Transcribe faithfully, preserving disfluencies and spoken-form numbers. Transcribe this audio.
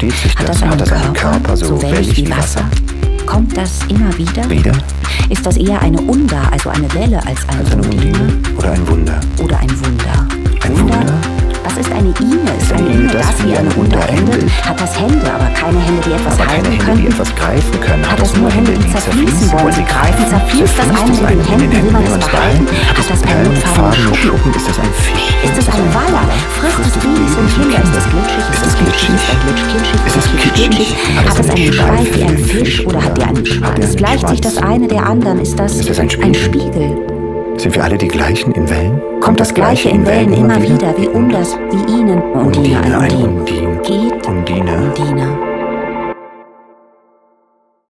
versteht sich Hat das? das einen, Hat das einen Körper, Körper, so, so wellig wie Wasser? Kommt das immer wieder? Wieder? Ist das eher eine Unda, also eine Welle, als eine, Als eine Undine? Undine? Oder ein Wunder? Oder ein Wunder? Ein Wunder? Was ist eine Ine? Ist eine Ine das wie eine Unda endet? Hat das Hände, aber keine Hände, die etwas Aber keine halten Hände, können? die etwas greifen können. Hat das nur Hände, die zerfließen wollen? Sie greifen, zerfließt das eine in den Händen, will man es behalten? Hat das perlenfarbene Schuppen? Ist das ein Fisch? Ist es ein Waller? Frisst es Babys und Kinder? Ist es glitschig? Ist es glitschig? Ist es glitschig? Ist es kitschig? Hat es einen Schweif wie ein Fisch oder hat der einen Schwanz? Gleicht sich das eine der anderen? Ist das Ist das ein ein Spiegel? Spiegel? Sind wir alle die gleichen in Wellen? Kommt das Gleiche in Wellen immer wieder, wie um das, wie ihnen? Undine, Undine, ein ein Undin. Undin. Geht Undine. Undine.